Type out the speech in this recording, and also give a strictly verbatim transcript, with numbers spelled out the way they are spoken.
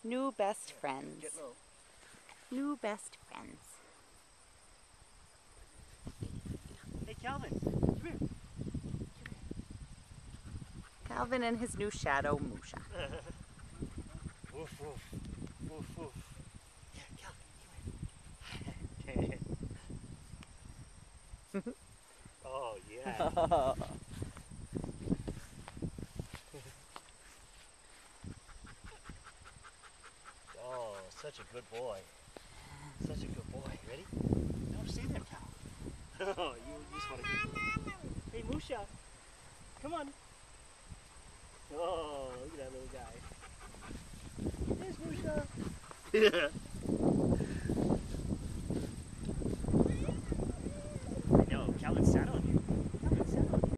New best friends. Get low. New best friends. Hey, Calvin, come here. Calvin and his new shadow, Musha. Woof, woof. Woof, woof. Yeah, Calvin, come here. Oh, yeah. Oh, such a good boy. Such a good boy. Ready? No, stay there, Cal. Oh, you, you just want to get... Hey, Musha. Come on. Oh, look at that little guy. There's Musha. Yeah.